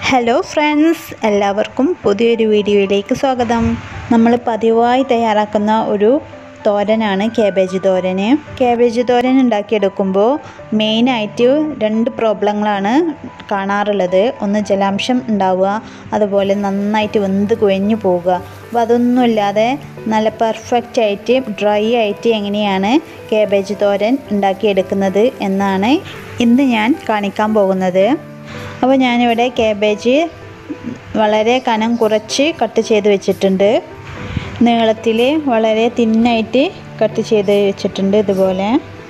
Hello friends, എല്ലാവർക്കും പുതിയൊരു വീഡിയോയിലേക്ക് സ്വാഗതം. നമ്മൾ പതിവായി തയ്യാറാക്കുന്ന ഒരു തോരനാണ് കാബേജ് തോരൻ. കാബേജ് തോരൻ ഉണ്ടാക്കിയെടുക്കുമ്പോൾ മെയിനായിട്ട് രണ്ട് പ്രോബ്ലങ്ങളാണ് കാണാറുള്ളത്. ഒന്ന് ജലാംശം ഉണ്ടാവുക, അതുപോലെ നന്നായിട്ട് വെന്ത് കുഴഞ്ഞു പോവുക. അപ്പോൾ അതൊന്നുമില്ലാതെ നല്ല പെർഫെക്റ്റ് ആയിട്ട് ഡ്രൈ ആയിട്ട് എങ്ങനെയാണ് കാബേജ് തോരൻ ഉണ്ടാക്കിയെടുക്കുന്നത് എന്നാണ് ഇന്ന് ഞാൻ കാണിക്കാൻ പോകുന്നത്. അപ്പോൾ ഞാനിവിടെ കാബേജ് വളരെ കനം കുറച്ച് കട്ട് ചെയ്ത് വെച്ചിട്ടുണ്ട്. നീളത്തിൽ വളരെ തിന്നായിട്ട് കട്ട് ചെയ്ത് വെച്ചിട്ടുണ്ട്. ഇതുപോലെ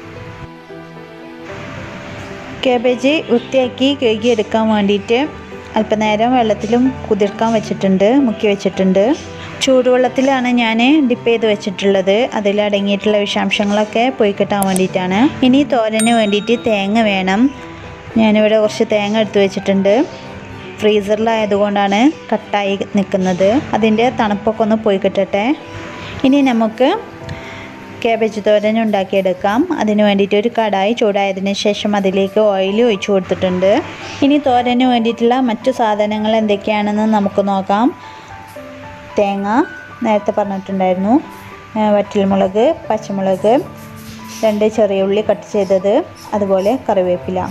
കാബേജ് വൃത്തിയാക്കി കഴുകിയെടുക്കാൻ വേണ്ടിയിട്ട് അല്പനേരം വെള്ളത്തിലും കുതിർക്കാൻ വെച്ചിട്ടുണ്ട്, മുക്കി വെച്ചിട്ടുണ്ട്. ചൂടുവെള്ളത്തിലാണ് ഞാൻ ഡിപ്പ് ചെയ്ത് വെച്ചിട്ടുള്ളത്. അതിലടങ്ങിയിട്ടുള്ള വിഷാംശങ്ങളൊക്കെ പോയി കിട്ടാൻ വേണ്ടിയിട്ടാണ്. ഇനി തോരന് വേണ്ടിയിട്ട് തേങ്ങ വേണം. ഞാനിവിടെ കുറച്ച് തേങ്ങ എടുത്ത് വെച്ചിട്ടുണ്ട്. ഫ്രീസറിലായതുകൊണ്ടാണ് കട്ടായി നിൽക്കുന്നത്. അതിൻ്റെ തണുപ്പൊക്കെ ഒന്ന് പോയി കിട്ടട്ടെ. ഇനി നമുക്ക് കാബേജ് തോരൻ ഉണ്ടാക്കിയെടുക്കാം. അതിന് വേണ്ടിയിട്ട് ഒരു കടായി ചൂടായതിന് ശേഷം അതിലേക്ക് ഓയിൽ ഒഴിച്ചു കൊടുത്തിട്ടുണ്ട്. ഇനി തോരന് വേണ്ടിയിട്ടുള്ള മറ്റു സാധനങ്ങൾ എന്തൊക്കെയാണെന്ന് നമുക്ക് നോക്കാം. തേങ്ങ നേരത്തെ പറഞ്ഞിട്ടുണ്ടായിരുന്നു, വറ്റൽമുളക്, പച്ചമുളക്, 2 ചെറിയ ഉള്ളി കട്ട് ചെയ്തത്, അതുപോലെ കറിവേപ്പില.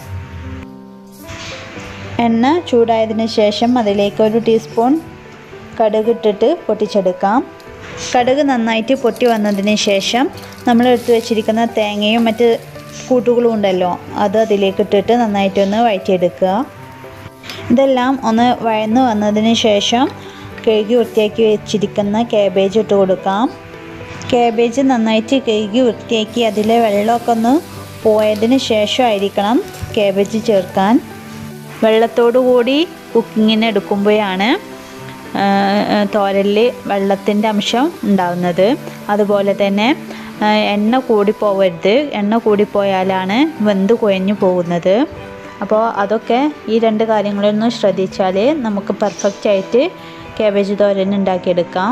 എണ്ണ ചൂടായതിന് ശേഷം അതിലേക്ക് 1 ടീസ്പൂൺ കടുക് ഇട്ടിട്ട് പൊട്ടിച്ചെടുക്കാം. കടുക് നന്നായിട്ട് പൊട്ടി വന്നതിന് ശേഷം നമ്മൾ എടുത്തു വെച്ചിരിക്കുന്ന തേങ്ങയും മറ്റ് കൂട്ടുകളും ഉണ്ടല്ലോ, അത് അതിലേക്ക് ഇട്ടിട്ട് നന്നായിട്ടൊന്ന് വഴറ്റിയെടുക്കുക. ഇതെല്ലാം ഒന്ന് വഴന്ന് വന്നതിന് ശേഷം കഴുകി വൃത്തിയാക്കി വെച്ചിരിക്കുന്ന കാബേജ് ഇട്ട് കൊടുക്കാം. കാബേജ് നന്നായിട്ട് കഴുകി വൃത്തിയാക്കി അതിലെ വെള്ളമൊക്കെ ഒന്ന് പോയതിന് ശേഷമായിരിക്കണം കാബേജ് ചേർക്കാൻ. വെള്ളത്തോടു കൂടി കുക്കിങ്ങിന് എടുക്കുമ്പോഴാണ് തോരനിൽ വെള്ളത്തിൻ്റെ അംശം ഉണ്ടാകുന്നത്. അതുപോലെ തന്നെ എണ്ണ കൂടിപ്പോവരുത്. എണ്ണ കൂടിപ്പോയാലാണ് വെന്ത് കുഴഞ്ഞു പോകുന്നത്. അപ്പോൾ അതൊക്കെ ഈ 2 കാര്യങ്ങളൊന്നും ശ്രദ്ധിച്ചാൽ നമുക്ക് പെർഫെക്റ്റായിട്ട് കാബേജ് തോരൻ ഉണ്ടാക്കിയെടുക്കാം.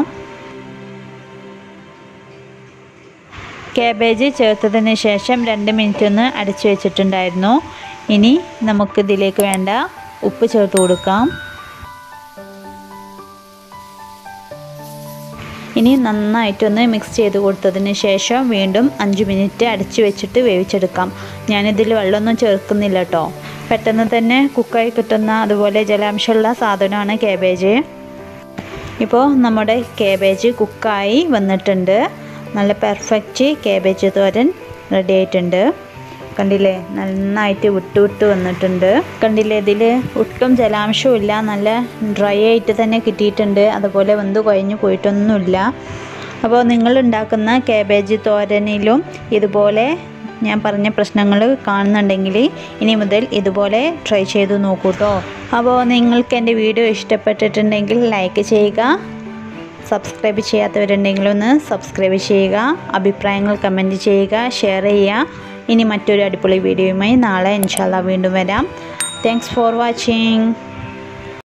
കാബേജ് ചേർത്തതിന് ശേഷം 2 മിനിറ്റ് ഒന്ന് അടച്ചു വെച്ചിട്ടുണ്ടായിരുന്നു. ഇനി നമുക്കിതിലേക്ക് വേണ്ട ഉപ്പ് ചേർത്ത് കൊടുക്കാം. ഇനി നന്നായിട്ടൊന്ന് മിക്സ് ചെയ്ത് കൊടുത്തതിന് ശേഷം വീണ്ടും 5 മിനിറ്റ് അടച്ചു വെച്ചിട്ട് വേവിച്ചെടുക്കാം. ഞാനിതിൽ വെള്ളമൊന്നും ചേർക്കുന്നില്ല കേട്ടോ. പെട്ടെന്ന് തന്നെ കുക്കായി കിട്ടുന്ന അതുപോലെ ജലാംശമുള്ള സാധനമാണ് കാബേജ്. ഇപ്പോൾ നമ്മുടെ കാബേജ് കുക്കായി വന്നിട്ടുണ്ട്. നല്ല പെർഫെക്റ്റ് കാബേജ് തോരൻ റെഡി ആയിട്ടുണ്ട്. കണ്ടില്ലേ, നന്നായിട്ട് വിട്ട് വന്നിട്ടുണ്ട്. കണ്ടില്ലേ, ഇതിൽ ഒട്ടും ജലാംശവും ഇല്ല, നല്ല ഡ്രൈ ആയിട്ട് തന്നെ കിട്ടിയിട്ടുണ്ട്. അതുപോലെ വെന്ത് കുഴഞ്ഞു പോയിട്ടൊന്നുമില്ല. അപ്പോൾ നിങ്ങൾ ഉണ്ടാക്കുന്ന കാബേജ് തോരനിലും ഇതുപോലെ ഞാൻ പറഞ്ഞ പ്രശ്നങ്ങൾ കാണുന്നുണ്ടെങ്കിൽ ഇനി മുതൽ ഇതുപോലെ ട്രൈ ചെയ്ത് നോക്കൂ കേട്ടോ. അപ്പോൾ നിങ്ങൾക്ക് എൻ്റെ വീഡിയോ ഇഷ്ടപ്പെട്ടിട്ടുണ്ടെങ്കിൽ ലൈക്ക് ചെയ്യുക. സബ്സ്ക്രൈബ് ചെയ്യാത്തവരുണ്ടെങ്കിൽ ഒന്ന് സബ്സ്ക്രൈബ് ചെയ്യുക. അഭിപ്രായങ്ങൾ കമൻറ്റ് ചെയ്യുക, ഷെയർ ചെയ്യുക. ഇനി മറ്റൊരു അടിപൊളി വീഡിയോയുമായി നാളെ ഇൻഷാല്ലാ വീണ്ടും വരാം. Thanks for watching.